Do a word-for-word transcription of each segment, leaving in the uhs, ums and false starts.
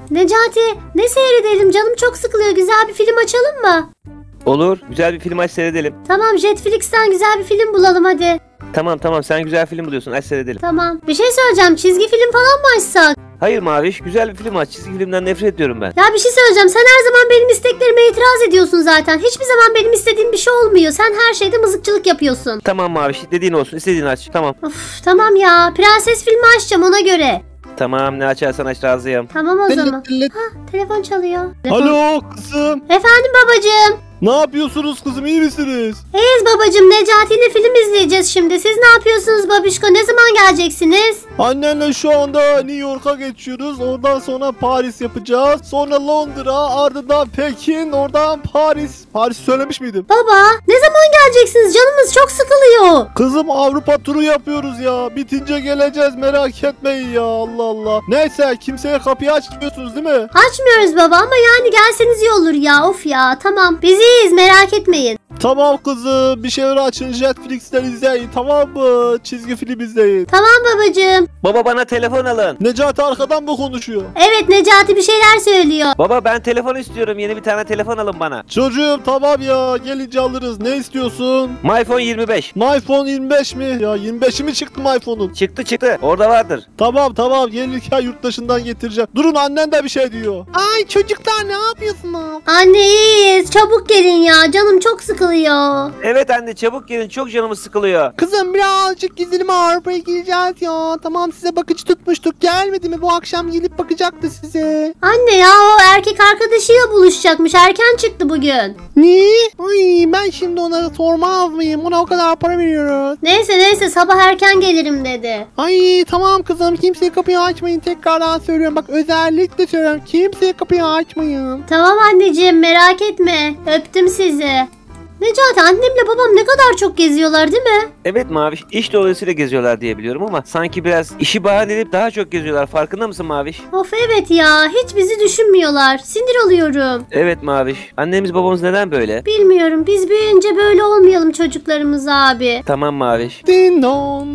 Necati, ne seyredelim? Canım çok sıkılıyor. Güzel bir film açalım mı? Olur. Güzel bir film aç seyredelim. Tamam, Jetflix'ten güzel bir film bulalım hadi. Tamam tamam sen güzel film buluyorsun. Aç seyredelim. Tamam. Bir şey söyleyeceğim. Çizgi film falan mı açsak? Hayır Maviş. Güzel bir film aç. Çizgi filmden nefret ediyorum ben. Ya bir şey söyleyeceğim. Sen her zaman benim isteklerime itiraz ediyorsun zaten. Hiçbir zaman benim istediğim bir şey olmuyor. Sen her şeyde mızıkçılık yapıyorsun. Tamam Maviş. Dediğin olsun. İstediğini aç. Tamam. Of, tamam ya. Prenses filmi açacağım ona göre. Tamam ne açarsan aç razıyım. Tamam o Tılı zaman. tılı. Ha, telefon çalıyor. Telefon- Alo kızım. Efendim babacığım. Ne yapıyorsunuz kızım, iyi misiniz? İyiyiz babacığım. Necati ile film izleyeceğiz şimdi. Siz ne yapıyorsunuz babişko? Ne zaman geleceksiniz? Annenle şu anda New York'a geçiyoruz. Oradan sonra Paris yapacağız. Sonra Londra, ardından Pekin, oradan Paris. Paris söylemiş miydim? Baba ne zaman geleceksiniz? Canımız çok sıkılıyor. Kızım Avrupa turu yapıyoruz ya. Bitince geleceğiz, merak etmeyin ya, Allah Allah. Neyse, kimseye kapıyı açmıyorsunuz değil mi? Açmıyoruz baba ama yani gelseniz iyi olur ya. Of ya, tamam. Biz iyiyiz, merak etmeyin. Tamam kızım, bir şeyler açın, Netflix'ten izleyin, tamam mı? Çizgi film izleyin. Tamam babacığım. Baba bana telefon alın. Necati arkadan mı konuşuyor? Evet, Necati bir şeyler söylüyor. Baba ben telefon istiyorum. Yeni bir tane telefon alın bana. Çocuğum tamam ya, gelince alırız. Ne istiyorsun? MyPhone yirmi beş. iPhone yirmi beş mi? Ya yirmi beşi mi çıktı iPhone'un? Çıktı çıktı. Orada vardır. Tamam tamam, gelirken yurt dışından getireceğim. Durun, annen de bir şey diyor. Ay çocuklar, ne yapıyorsunuz? Anne iyiyiz. Çabuk gelin ya. Canım çok sıkılıyor. Evet anne çabuk gelin. Çok canımız sıkılıyor. Kızım birazcık gidelim, Avrupa'ya gideceğiz ya. Tamam, size bakıcı tutmuştuk. Gelmedi mi? Bu akşam gelip bakacaktı size. Anne ya, o erkek arkadaşıyla buluşacakmış. Erken çıktı bugün. Ne? Ay ben şimdi onlara sormaz mıyım? Ona o kadar para veriyoruz. Neyse neyse, sabah erken gelirim dedi. Ay tamam kızım, kimseye kapıyı açmayın. Tekrardan söylüyorum, bak özellikle söylüyorum. Kimseye kapıyı açmayın. Tamam anneciğim, merak etme. Öptüm sizi. Necati, annemle babam ne kadar çok geziyorlar değil mi? Evet Maviş. İş dolayısıyla geziyorlar diye biliyorum ama sanki biraz işi bahane edip daha çok geziyorlar. Farkında mısın Maviş? Of evet ya, hiç bizi düşünmüyorlar. Sinir oluyorum. Evet Maviş. Annemiz babamız neden böyle? Bilmiyorum, biz büyüyünce böyle olmayalım çocuklarımız abi. Tamam Maviş. Din don.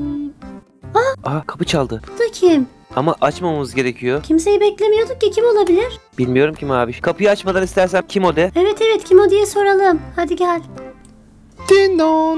Aa kapı çaldı. Bu da kim? Ama açmamamız gerekiyor. Kimseyi beklemiyorduk ki, kim olabilir? Bilmiyorum ki Maviş. Kapıyı açmadan istersen kim o de? Evet evet, kim o diye soralım. Hadi gel. Din don.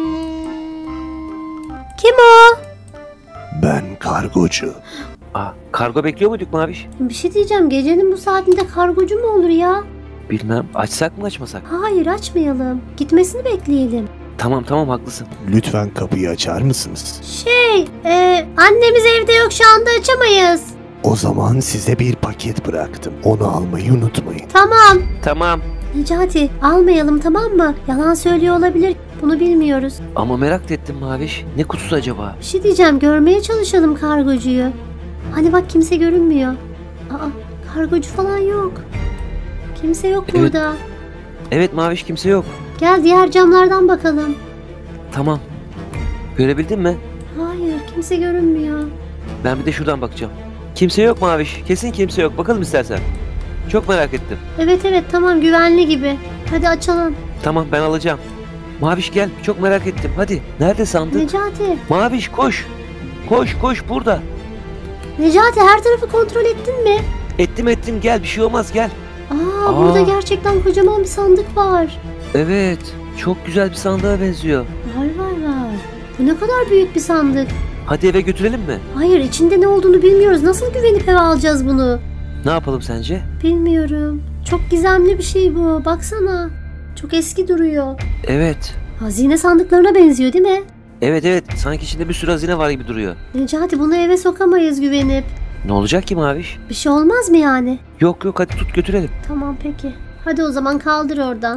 Kim o? Ben kargocu. Aa kargo bekliyor muyduk Maviş? Bir şey diyeceğim, gecenin bu saatinde kargocu mu olur ya? Bilmem. Açsak mı açmasak? Hayır, açmayalım. Gitmesini bekleyelim. Tamam tamam haklısın. Lütfen kapıyı açar mısınız? Şey, e, annemiz evde yok, şu anda açamayız. O zaman size bir paket bıraktım. Onu almayı unutmayın. Tamam. Tamam. Necati, almayalım tamam mı? Yalan söylüyor olabilir. Bunu bilmiyoruz. Ama merak da ettim Maviş. Ne kutusu acaba? Bir şey diyeceğim, görmeye çalışalım kargocuyu. Hani bak, kimse görünmüyor. Aa, kargocu falan yok. Kimse yok Evet. burada. Evet Maviş kimse yok. Gel diğer camlardan bakalım. Tamam. Görebildin mi? Hayır, kimse görünmüyor. Ben bir de şuradan bakacağım. Kimse yok Maviş. Kesin kimse yok. Bakalım istersen. Çok merak ettim. Evet evet, tamam, güvenli gibi. Hadi açalım. Tamam ben alacağım. Maviş gel. Çok merak ettim. Hadi. Nerede sandık? Necati, Maviş koş. Koş koş burada. Necati her tarafı kontrol ettin mi? Ettim ettim gel. Bir şey olmaz gel. Aa, Aa. burada gerçekten kocaman bir sandık var. Evet. Çok güzel bir sandığa benziyor. Var var var. Bu ne kadar büyük bir sandık. Hadi eve götürelim mi? Hayır, içinde ne olduğunu bilmiyoruz. Nasıl güvenip eve alacağız bunu? Ne yapalım sence? Bilmiyorum. Çok gizemli bir şey bu. Baksana. Çok eski duruyor. Evet. Hazine sandıklarına benziyor değil mi? Evet evet. Sanki içinde bir sürü hazine var gibi duruyor. Necati, bunu eve sokamayız güvenip. Ne olacak ki Maviş? Bir şey olmaz mı yani? Yok yok hadi tut götürelim. Tamam peki. Hadi o zaman kaldır oradan.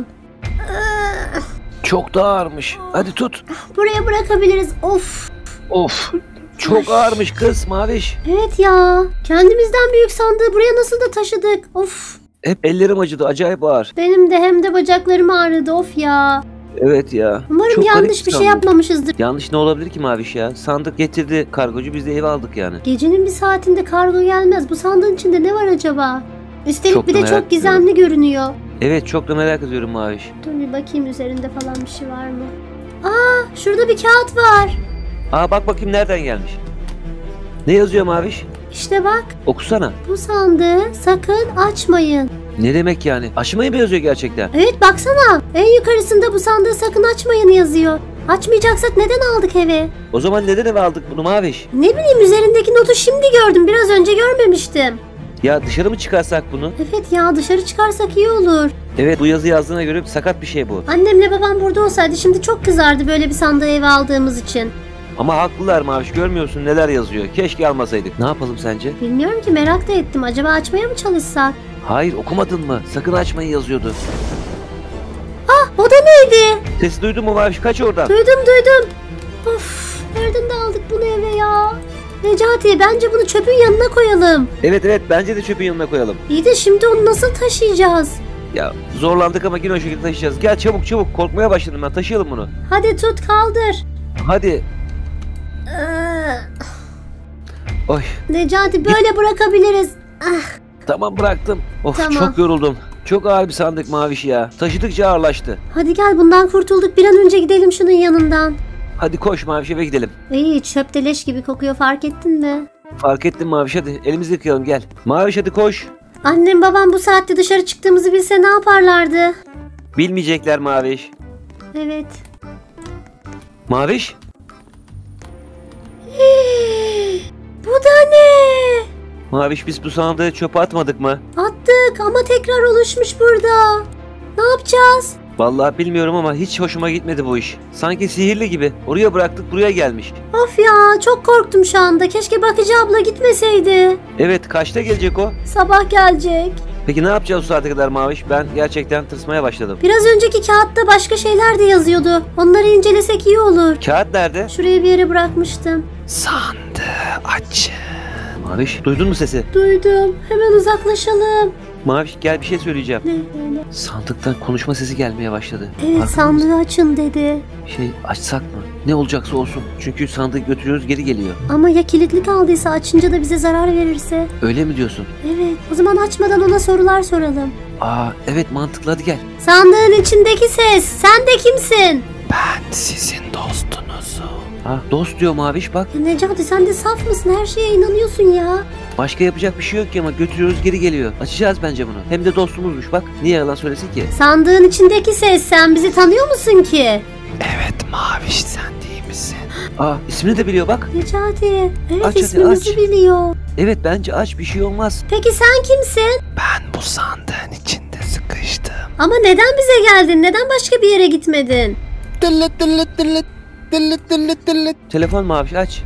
Çok da ağırmış. Hadi tut. Buraya bırakabiliriz. Of. Of. Çok ağırmış kız Maviş. Evet ya. Kendimizden büyük sandığı buraya nasıl da taşıdık. Of. Hep ellerim acıdı. Acayip ağır. Benim de hem de bacaklarım ağrıdı. Of ya. Evet ya. Umarım Çok garip yanlış bir şey sandık. yapmamışızdır. Yanlış ne olabilir ki Maviş ya? Sandık getirdi kargocu, biz de eve aldık yani. Gecenin bir saatinde kargo gelmez. Bu sandığın içinde ne var acaba? Üstelik Çok bir da de merak çok gizemli görünüyor. Evet çok da merak ediyorum Maviş. Dur bir bakayım üzerinde falan bir şey var mı? Aa, şurada bir kağıt var. Aa bak bakayım nereden gelmiş. Ne yazıyor Maviş? İşte bak, Okusana. bu sandığı sakın açmayın. Ne demek yani? Açmayı mı yazıyor gerçekten? Evet baksana, en yukarısında bu sandığı sakın açmayın yazıyor. Açmayacaksak neden aldık eve? O zaman neden eve aldık bunu Maviş? Ne bileyim, üzerindeki notu şimdi gördüm, biraz önce görmemiştim. Ya dışarı mı çıkarsak bunu? Evet ya, dışarı çıkarsak iyi olur. Evet, bu yazı yazdığına göre sakat bir şey bu. Annemle babam burada olsaydı şimdi çok kızardı böyle bir sandığı eve aldığımız için. Ama haklılar Maviş, görmüyorsun neler yazıyor. Keşke almasaydık. Ne yapalım sence? Bilmiyorum ki, merak da ettim. Acaba açmaya mı çalışsak? Hayır, okumadın mı? Sakın açmayı yazıyordu. Ah, o da neydi? Sesi duydun mu Maviş? Kaç oradan. Duydum duydum. Of, nereden de aldık bunu eve ya? Necati, bence bunu çöpün yanına koyalım. Evet evet, bence de çöpün yanına koyalım. İyi de şimdi onu nasıl taşıyacağız? Ya zorlandık ama yine o şekilde taşıyacağız. Gel çabuk çabuk, korkmaya başladım ben. Taşıyalım bunu. Hadi tut, kaldır. Hadi. Ee, Oy. Necati, böyle bırakabiliriz. Ah, Tamam, bıraktım. Of, Tamam. çok yoruldum. Çok ağır bir sandık Maviş ya. Taşıdıkça ağırlaştı. hadi gel, bundan kurtulduk. Bir an önce gidelim şunun yanından. Hadi koş Maviş, eve gidelim. İyi, çöp de leş gibi kokuyor, fark ettin mi? Fark ettim Maviş, hadi elimizi yıkayalım gel. Maviş hadi koş. Annem babam bu saatte dışarı çıktığımızı bilse ne yaparlardı? Bilmeyecekler Maviş. Evet. Maviş? Bu da ne? Maviş, biz bu sandığı çöpe atmadık mı? Attık ama tekrar oluşmuş burada. Ne yapacağız? Vallahi bilmiyorum ama hiç hoşuma gitmedi bu iş. Sanki sihirli gibi. Oraya bıraktık, buraya gelmiş. Of ya, çok korktum şu anda. Keşke bakıcı abla gitmeseydi. Evet, kaçta gelecek o? Sabah gelecek. Peki ne yapacağız o saate kadar Maviş? Ben gerçekten tırsmaya başladım. Biraz önceki kağıtta başka şeyler de yazıyordu. Onları incelesek iyi olur. Kağıt nerede? Şuraya bir yere bırakmıştım. Sandığı aç. Maviş, duydun mu sesi? Duydum. Hemen uzaklaşalım. Maviş, gel bir şey söyleyeceğim. Ne öyle? Sandıktan konuşma sesi gelmeye başladı. Evet, Farkında mısın? sandığı açın dedi. Şey, açsak mı? Ne olacaksa olsun. Çünkü sandığı götürüyoruz, geri geliyor. Ama ya kilitli kaldıysa, açınca da bize zarar verirse? Öyle mi diyorsun? Evet. O zaman açmadan ona sorular soralım. Aa evet, mantıklı, hadi gel. Sandığın içindeki ses. Sen de kimsin? Ben sizin dostunuzum. Ha, dost diyor Maviş bak. Ya Necati, sen de saf mısın? Her şeye inanıyorsun ya. Başka yapacak bir şey yok ki ama götürüyoruz, geri geliyor. Açacağız bence bunu. Hem de dostumuzmuş bak. Niye yalan söylesin ki? Sandığın içindeki ses. Sen bizi tanıyor musun ki? Evet Maviş, sen değil misin? Aa, ismini de biliyor bak. Necati. Evet, Aç hadi, ismimizi aç. biliyor. Evet, bence aç, bir şey olmaz. Peki sen kimsin? Ben bu sandığın içinde sıkıştım. Ama neden bize geldin? Neden başka bir yere gitmedin? Dıllıt dıllıt dıllıt. Dıllıt dıllıt dıllıt. Telefon Maviş, aç.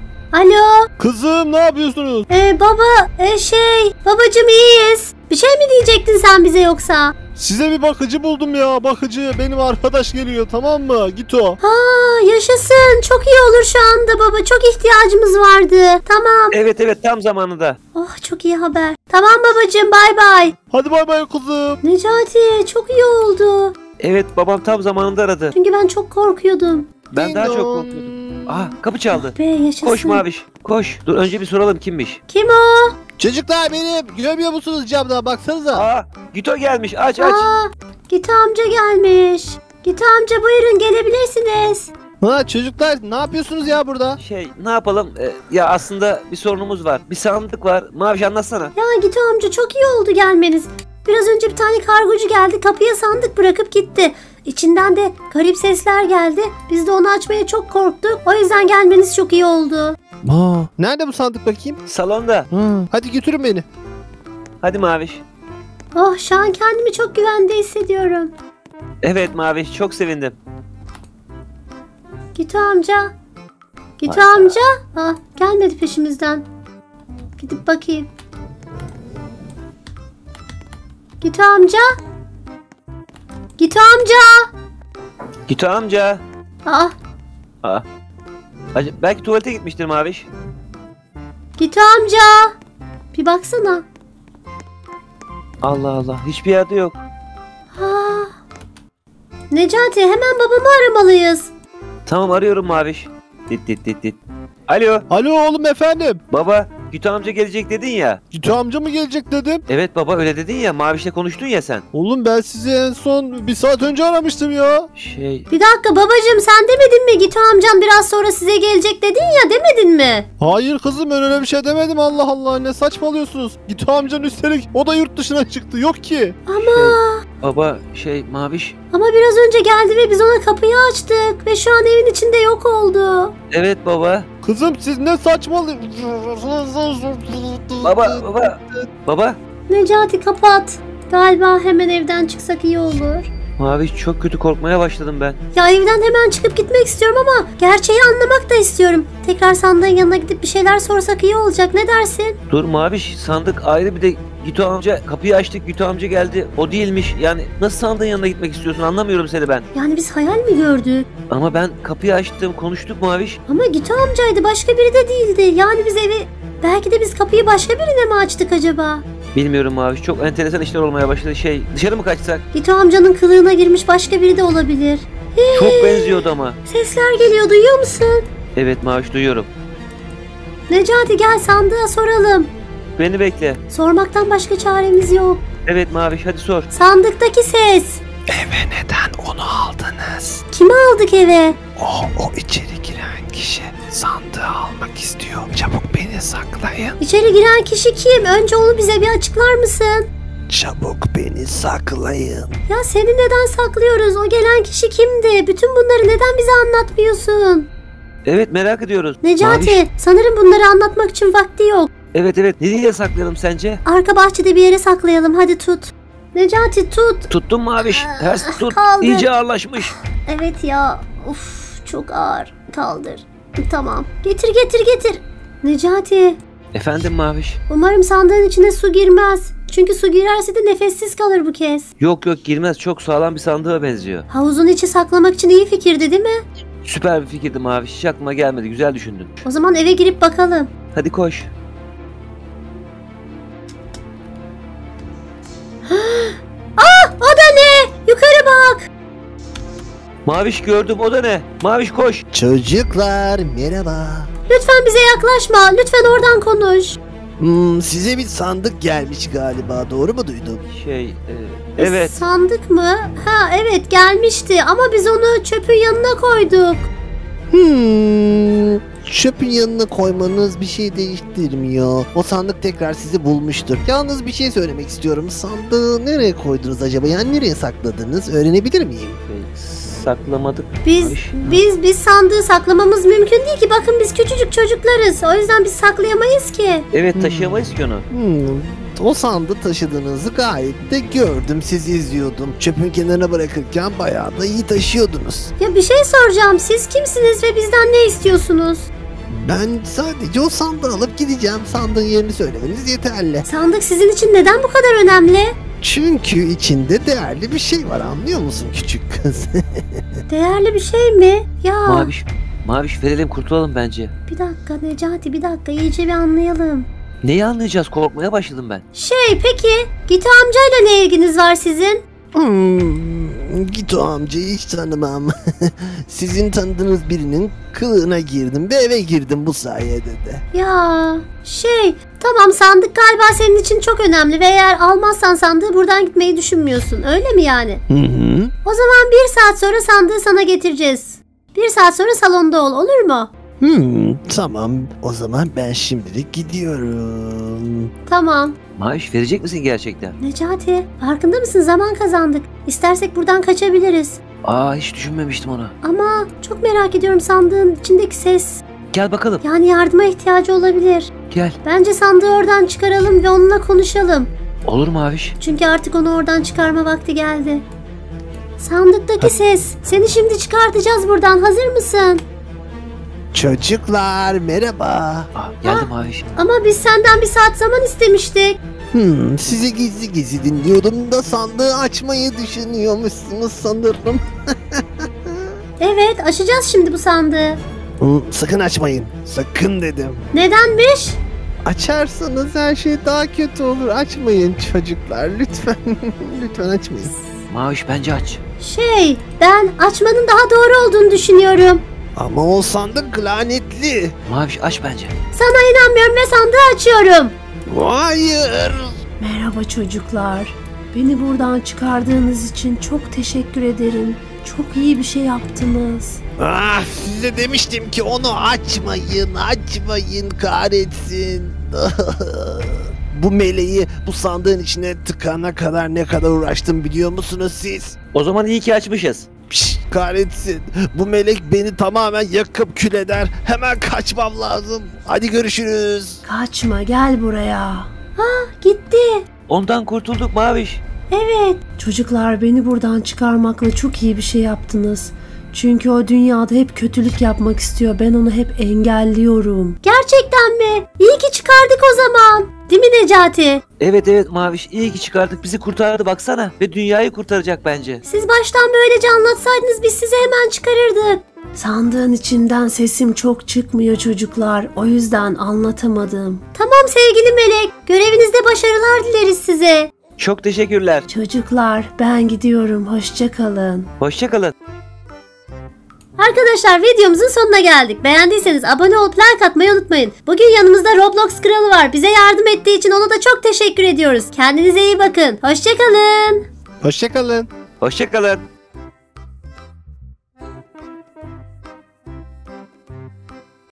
Alo. Kızım, ne yapıyorsunuz? Ee, baba. E, şey. Babacım, iyiyiz. Bir şey mi diyecektin sen bize yoksa? Size bir bakıcı buldum ya, bakıcı. Benim arkadaş geliyor, tamam mı? Git o. Ha, yaşasın. Çok iyi olur şu anda baba. Çok ihtiyacımız vardı. Tamam. Evet evet, tam zamanında. Oh, çok iyi haber. Tamam babacığım, bay bay. Hadi bay bay kızım. Necati, çok iyi oldu. Evet, babam tam zamanında aradı. Çünkü ben çok korkuyordum. Ben daha çok Ding dong. korkuyordum. Aa, kapı çaldı. Be, yaşasın. Koş Maviş, koş. Dur, önce bir soralım kimmiş. Kim o? Çocuklar, benim. Görmüyor musunuz camda? Baksanıza. Aa, Gito gelmiş, aç aç. Aa, Gita amca gelmiş. Gita amca, buyurun gelebilirsiniz. Ha çocuklar, ne yapıyorsunuz ya burada? Şey, ne yapalım? Ee, ya aslında bir sorunumuz var. Bir sandık var. Maviş, anlatsana. Ya Gita amca, çok iyi oldu gelmeniz. Biraz önce bir tane kargocu geldi, kapıya sandık bırakıp gitti. İçinden de garip sesler geldi. Biz de onu açmaya çok korktuk. O yüzden gelmeniz çok iyi oldu. Aa, nerede bu sandık bakayım? Salonda. Ha, hadi götürün beni. Hadi Maviş. Oh, şu an kendimi çok güvende hissediyorum. Evet Maviş, çok sevindim. Gita amca. Gita Hayda. amca. Ah, gelmedi peşimizden. Gidip bakayım. Gita amca. Gita amca. Gito amca. Ah, Aa. Ac- Belki tuvalete gitmiştir Maviş. Gita amca. Bir baksana. Allah Allah, hiçbir yerde yok. Ha. Necati, hemen babamı aramalıyız. Tamam, arıyorum Maviş. Dit dit dit dit. Alo Alo oğlum, efendim. baba, Gütü amca gelecek dedin ya. Gütü amca mı gelecek dedim. Evet baba öyle dedin ya. Maviş'le konuştun ya sen. Oğlum ben sizi en son bir saat önce aramıştım ya. Şey... Bir dakika babacığım, sen demedin mi Gitu amcam biraz sonra size gelecek dedin ya, demedin mi? Hayır kızım, ben öyle bir şey demedim, Allah Allah, ne saçmalıyorsunuz. Gütü amcanın üstelik o da yurt dışına çıktı, yok ki. Ama Şey, baba şey Maviş. ama biraz önce geldi ve biz ona kapıyı açtık ve şu an evin içinde yok oldu. Evet baba. Kızım siz ne saçmalıyorsunuz? Baba baba. Baba. Necati kapat. Galiba hemen evden çıksak iyi olur. Maviş çok kötü korkmaya başladım ben. Ya evden hemen çıkıp gitmek istiyorum ama gerçeği anlamak da istiyorum. Tekrar sandığın yanına gidip bir şeyler sorsak iyi olacak, ne dersin? Dur Maviş, sandık ayrı, bir de Gütü amca, kapıyı açtık, Gütü amca geldi, o değilmiş. Yani nasıl sandığın yanına gitmek istiyorsun, anlamıyorum seni ben. Yani biz hayal mi gördük? Ama ben kapıyı açtım, konuştuk Maviş. Ama Gitu amcaydı, başka biri de değildi. Yani biz evi... Belki de biz kapıyı başka birine mi açtık acaba? Bilmiyorum Maviş, çok enteresan işler olmaya başladı. Şey, dışarı mı kaçsak? Gitu amcanın kılığına girmiş başka biri de olabilir. Çok benziyordu ama. Sesler geliyor, duyuyor musun? Evet Maviş, duyuyorum. Necati gel sandığa soralım. Beni bekle. Sormaktan başka çaremiz yok. Evet Maviş, hadi sor. Sandıktaki ses. Eve neden onu aldınız? Kimi aldık eve? O, o içeri giren kişi sandığı almak istiyor. Çabuk beni saklayın. İçeri giren kişi kim? Önce onu bize bir açıklar mısın? Çabuk beni saklayın. Ya seni neden saklıyoruz? O gelen kişi kimdi? Bütün bunları neden bize anlatmıyorsun? Evet, merak ediyoruz. Necati, Maviş, sanırım bunları anlatmak için vakti yok. evet evet, nereye saklayalım sence? Arka bahçede bir yere saklayalım. Hadi tut. Necati tut. Tuttum Maviş, ters tut. Kaldı. İyice ağırlaşmış. Evet ya. Uf, çok ağır. Kaldır. Tamam. Getir getir getir. Necati, Efendim Maviş? umarım sandığın içine su girmez. Çünkü su girerse de nefessiz kalır bu kez. Yok yok, girmez, çok sağlam bir sandığa benziyor. Havuzun içi saklamak için iyi fikirdi değil mi? Süper bir fikirdi Maviş, hiç aklıma gelmedi, güzel düşündün. O zaman eve girip bakalım. Hadi koş. O da ne? Yukarı bak. Maviş gördüm, o da ne? Maviş koş. Çocuklar merhaba. Lütfen bize yaklaşma. Lütfen oradan konuş. Hmm, size bir sandık gelmiş galiba, doğru mu duydum? Şey, e, evet. Sandık mı? Ha evet, gelmişti ama biz onu çöpün yanına koyduk. Hmm, çöpün yanına koymanız bir şey değiştirmiyor. O sandık tekrar sizi bulmuştur. Yalnız bir şey söylemek istiyorum. Sandığı nereye koydunuz acaba? Yani nereye sakladınız? Öğrenebilir miyim? Şey, saklamadık. Biz Maviş. biz biz sandığı saklamamız mümkün değil ki. Bakın biz küçücük çocuklarız. O yüzden biz saklayamayız ki. Evet, taşıyamayız ki onu. Hmm, o sandığı taşıdığınızı gayet de gördüm. Sizi izliyordum. Çöpün kenarına bırakırken bayağı da iyi taşıyordunuz. Ya bir şey soracağım. Siz kimsiniz ve bizden ne istiyorsunuz? Ben sadece o sandığı alıp gideceğim. Sandığın yerini söylemeniz yeterli. Sandık sizin için neden bu kadar önemli? Çünkü içinde değerli bir şey var, anlıyor musun küçük kız? Değerli bir şey mi? Ya Maviş, Maviş verelim, kurtulalım bence. bir dakika Necati, bir dakika iyice bir anlayalım. Neyi anlayacağız, korkmaya başladım ben. Şey peki Gitu amcayla ne ilginiz var sizin? Hmm, git o amcayı hiç tanımam. Sizin tanıdığınız birinin kılığına girdim ve eve girdim bu sayede de. Ya şey tamam, sandık galiba senin için çok önemli ve eğer almazsan sandığı buradan gitmeyi düşünmüyorsun, öyle mi yani? Hı hı. O zaman bir saat sonra sandığı sana getireceğiz. Bir saat sonra salonda ol, olur mu? Hmm, tamam, o zaman ben şimdilik gidiyorum. Tamam. Maviş verecek misin gerçekten? Necati, farkında mısın, zaman kazandık. İstersek buradan kaçabiliriz. Aa, hiç düşünmemiştim onu. Ama çok merak ediyorum sandığın içindeki ses. Gel bakalım, Yani yardıma ihtiyacı olabilir. gel. Bence sandığı oradan çıkaralım ve onunla konuşalım. Olur Maviş. Çünkü artık onu oradan çıkarma vakti geldi. Sandıktaki ses. Seni şimdi çıkartacağız buradan. Hazır mısın? Çocuklar merhaba. Aa, geldi Maviş. Ama biz senden bir saat zaman istemiştik. Hmm, sizi gizli gizli dinliyordum da sandığı açmayı düşünüyormuşsunuz sanırım. Evet, açacağız şimdi bu sandığı. Hmm, sakın açmayın. Sakın dedim. Nedenmiş? Açarsanız her şey daha kötü olur. Açmayın çocuklar. Lütfen. Lütfen açmayın. Maviş bence aç. Şey, ben açmanın daha doğru olduğunu düşünüyorum. Ama o sandık lanetli. Maviş aç bence. Sana inanmıyorum ve sandığı açıyorum. Hayır. Merhaba çocuklar. Beni buradan çıkardığınız için çok teşekkür ederim. Çok iyi bir şey yaptınız. Ah, size demiştim ki onu açmayın, açmayın, kahretsin. Bu meleği bu sandığın içine tıkana kadar ne kadar uğraştım biliyor musunuz siz? O zaman iyi ki açmışız. Piş, kahretsin. Bu melek beni tamamen yakıp kül eder. Hemen kaçmam lazım. Hadi görüşürüz. Kaçma, gel buraya. Ha, gitti. Ondan kurtulduk Maviş. Evet. Çocuklar, beni buradan çıkarmakla çok iyi bir şey yaptınız. Çünkü o dünyada hep kötülük yapmak istiyor. Ben onu hep engelliyorum. Gerçekten mi? İyi ki çıkardık o zaman. Değil mi Necati? Evet evet Maviş, iyi ki çıkardık, bizi kurtardı baksana. Ve dünyayı kurtaracak bence. Siz baştan böylece anlatsaydınız biz sizi hemen çıkarırdık. Sandığın içinden sesim çok çıkmıyor çocuklar. O yüzden anlatamadım. Tamam sevgili melek. Görevinizde başarılar dileriz size. Çok teşekkürler. Çocuklar, ben gidiyorum. Hoşça kalın. Hoşça kalın. Arkadaşlar, videomuzun sonuna geldik. Beğendiyseniz abone olup like atmayı unutmayın. Bugün yanımızda Roblox Kralı var. Bize yardım ettiği için ona da çok teşekkür ediyoruz. Kendinize iyi bakın. Hoşça kalın. Hoşçakalın. Hoşça kalın.